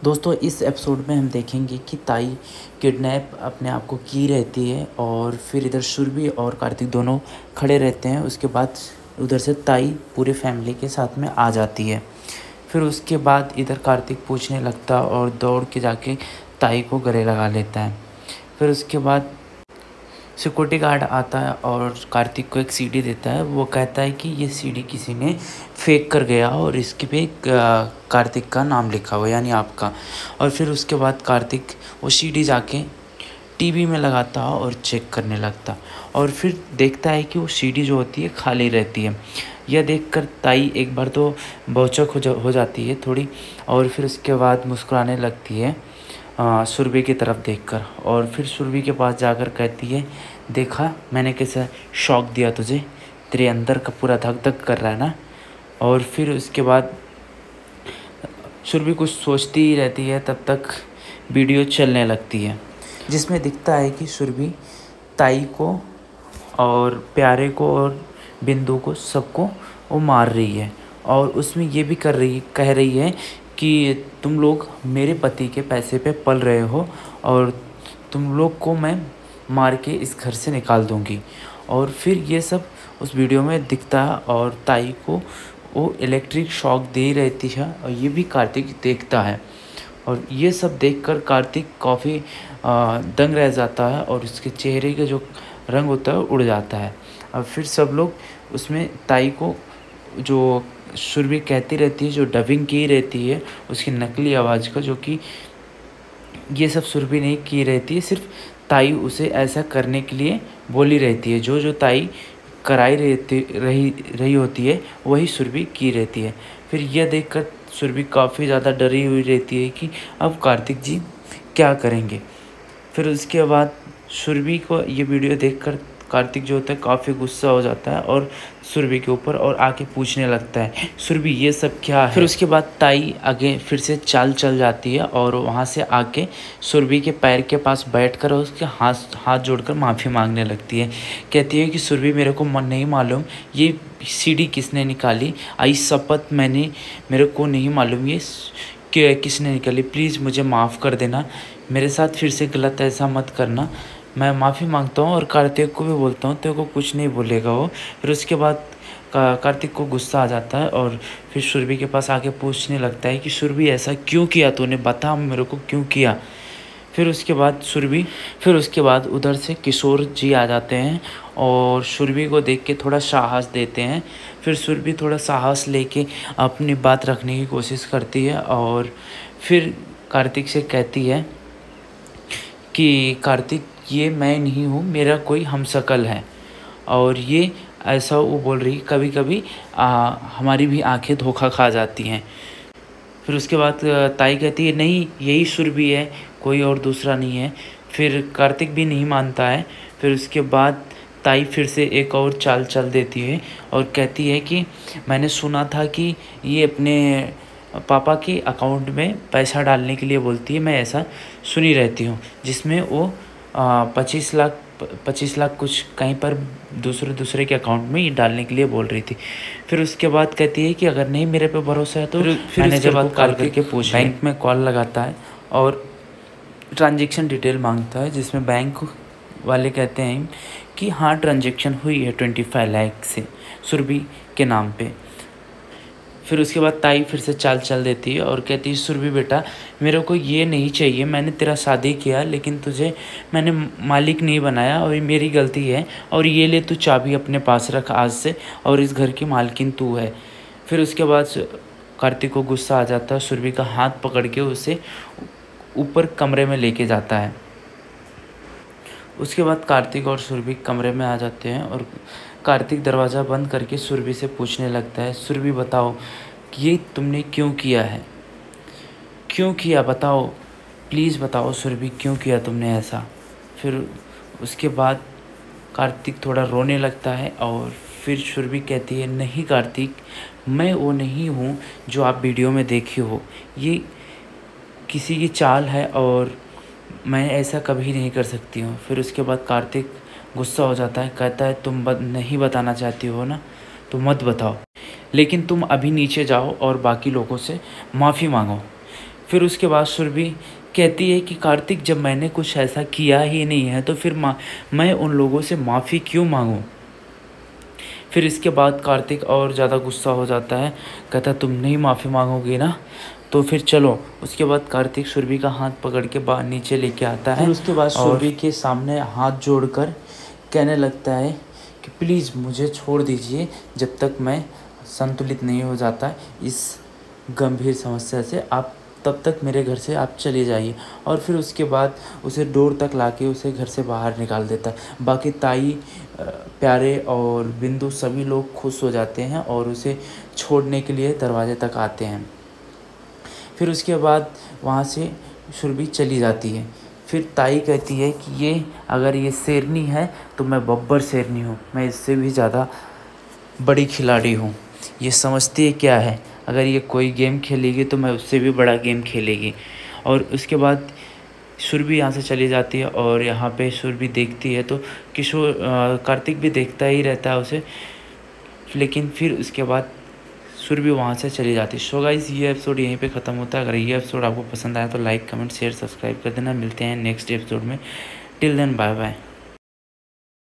दोस्तों इस एपिसोड में हम देखेंगे कि ताई किडनैप अपने आप को की रहती है और फिर इधर सुरभि और कार्तिक दोनों खड़े रहते हैं। उसके बाद उधर से ताई पूरे फैमिली के साथ में आ जाती है। फिर उसके बाद इधर कार्तिक पूछने लगता और दौड़ के जाके ताई को गले लगा लेता है। फिर उसके बाद सिक्योरिटी गार्ड आता है और कार्तिक को एक सीडी देता है। वो कहता है कि ये सीडी किसी ने फेंक कर गया और इसके पे कार्तिक का नाम लिखा हुआ यानी आपका। और फिर उसके बाद कार्तिक वो सीडी जाके टीवी में लगाता है और चेक करने लगता और फिर देखता है कि वो सीडी जो होती है खाली रहती है। यह देखकर ताई एक बार तो भौचक हो जाती है थोड़ी और फिर उसके बाद मुस्कुराने लगती है सुरभि की तरफ देखकर। और फिर सुरभि के पास जाकर कहती है, देखा मैंने कैसा शॉक दिया तुझे, तेरे अंदर का पूरा धक धक कर रहा है ना। और फिर उसके बाद सुरभि कुछ सोचती ही रहती है। तब तक वीडियो चलने लगती है जिसमें दिखता है कि सुरभि ताई को और प्यारे को और बिंदु को सबको वो मार रही है और उसमें ये भी कह रही है कि तुम लोग मेरे पति के पैसे पे पल रहे हो और तुम लोग को मैं मार के इस घर से निकाल दूंगी। और फिर ये सब उस वीडियो में दिखता है और ताई को वो इलेक्ट्रिक शॉक दे रहती है और ये भी कार्तिक देखता है। और ये सब देखकर कार्तिक काफ़ी दंग रह जाता है और उसके चेहरे का जो रंग होता है उड़ जाता है। और फिर सब लोग उसमें ताई को जो सुरभि कहती रहती है, जो डबिंग की रहती है उसकी नकली आवाज़ का, जो कि ये सब सुरभि नहीं की रहती है, सिर्फ ताई उसे ऐसा करने के लिए बोली रहती है। जो ताई कराई रही होती है वही सुरभि की रहती है। फिर यह देखकर सुरभि काफ़ी ज़्यादा डरी हुई रहती है कि अब कार्तिक जी क्या करेंगे। फिर उसके बाद सुरभि को ये वीडियो देखकर कार्तिक जो होता है काफ़ी गुस्सा हो जाता है और सुरभि के ऊपर और आके पूछने लगता है, सुरभि ये सब क्या है। फिर उसके बाद ताई आगे फिर से चाल चल जाती है और वहाँ से आके सुरभि के पैर के पास बैठकर उसके हाथ जोड़कर माफ़ी मांगने लगती है। कहती है कि सुरभि मेरे को नहीं मालूम ये सीडी किसने निकाली, आई शपथ मेरे को नहीं मालूम ये किसने निकाली, प्लीज़ मुझे माफ़ कर देना, मेरे साथ फिर से गलत ऐसा मत करना, मैं माफ़ी मांगता हूँ। और कार्तिक को भी बोलता हूँ तेरे को कुछ नहीं बोलेगा वो। फिर उसके बाद कार्तिक को गुस्सा आ जाता है और फिर सुरभि के पास आके पूछने लगता है कि सुरभि ऐसा क्यों किया तूने, बता मेरे को क्यों किया। फिर उसके बाद उधर से किशोर जी आ जाते हैं और सुरभि को देख के थोड़ा साहस देते हैं। फिर सुरभि थोड़ा साहस लेके अपनी बात रखने की कोशिश करती है और फिर कार्तिक से कहती है कि कार्तिक ये मैं नहीं हूँ, मेरा कोई हमशक्ल है। और ये ऐसा वो बोल रही कभी कभी हमारी भी आंखें धोखा खा जाती हैं। फिर उसके बाद ताई कहती है नहीं यही सुरभि है, कोई और दूसरा नहीं है। फिर कार्तिक भी नहीं मानता है। फिर उसके बाद ताई फिर से एक और चाल चल देती है और कहती है कि मैंने सुना था कि ये अपने पापा के अकाउंट में पैसा डालने के लिए बोलती है, मैं ऐसा सुनी रहती हूँ, जिसमें वो 25 लाख कुछ कहीं पर दूसरे के अकाउंट में ये डालने के लिए बोल रही थी। फिर उसके बाद कहती है कि अगर नहीं मेरे पे भरोसा है तो मैनेजर को कॉल करके पूछ। बैंक में कॉल लगाता है और ट्रांजैक्शन डिटेल मांगता है, जिसमें बैंक वाले कहते हैं कि हाँ ट्रांजैक्शन हुई है 25 लाख से सुरभि के नाम पे। फिर उसके बाद ताई फिर से चाल चल देती है और कहती है सुरभि बेटा मेरे को ये नहीं चाहिए, मैंने तेरा शादी किया लेकिन तुझे मैंने मालिक नहीं बनाया और ये मेरी गलती है, और ये ले तू चाबी अपने पास रख आज से और इस घर की मालकिन तू है। फिर उसके बाद कार्तिक को गुस्सा आ जाता है, सुरभि का हाथ पकड़ के उसे ऊपर कमरे में लेके जाता है। उसके बाद कार्तिक और सुरभि कमरे में आ जाते हैं और कार्तिक दरवाज़ा बंद करके सुरभि से पूछने लगता है, सुरभि बताओ कि ये तुमने क्यों किया है, क्यों किया, बताओ प्लीज़ बताओ सुरभि क्यों किया तुमने ऐसा। फिर उसके बाद कार्तिक थोड़ा रोने लगता है और फिर सुरभि कहती है नहीं कार्तिक मैं वो नहीं हूँ जो आप वीडियो में देखे हो, ये किसी की चाल है और मैं ऐसा कभी नहीं कर सकती हूँ। फिर उसके बाद कार्तिक गुस्सा हो जाता है, कहता है तुम नहीं बताना चाहती हो ना तो मत बताओ, लेकिन तुम अभी नीचे जाओ और बाकी लोगों से माफ़ी मांगो। फिर उसके बाद सुरभि कहती है कि कार्तिक, जब मैंने कुछ ऐसा किया ही नहीं है तो फिर मैं उन लोगों से माफ़ी क्यों मांगूं। फिर इसके बाद कार्तिक और ज़्यादा गुस्सा हो जाता है, कहता तुम नहीं माफ़ी मांगोगी ना, तो फिर चलो। उसके बाद कार्तिक सुरभि का हाथ पकड़ के बाहर नीचे लेके आता है। फिर उसके बाद सुरभि के सामने हाथ जोड़कर कहने लगता है कि प्लीज़ मुझे छोड़ दीजिए, जब तक मैं संतुलित नहीं हो जाता इस गंभीर समस्या से, आप तब तक मेरे घर से आप चले जाइए। और फिर उसके बाद उसे डोर तक लाके उसे घर से बाहर निकाल देता है। बाकी ताई, प्यारे और बिंदु सभी लोग खुश हो जाते हैं और उसे छोड़ने के लिए दरवाजे तक आते हैं। फिर उसके बाद वहाँ से सुरभि चली जाती है। फिर ताई कहती है कि अगर ये शेरनी है तो मैं बब्बर शेरनी हूँ, मैं इससे भी ज़्यादा बड़ी खिलाड़ी हूँ। ये समझती है क्या है, अगर ये कोई गेम खेलेगी तो मैं उससे भी बड़ा गेम खेलेगी। और उसके बाद सुरभि यहाँ से चली जाती है और यहाँ पे सुरभि देखती है तो कार्तिक भी देखता ही रहता है उसे। लेकिन फिर उसके बाद सुरभि वहाँ से चली जाती है। सो गाइस, ये एपिसोड यहीं पे ख़त्म होता है। अगर ये एपिसोड आपको पसंद आया तो लाइक, कमेंट, शेयर, सब्सक्राइब कर देना। मिलते हैं नेक्स्ट एपिसोड में। Till then bye bye.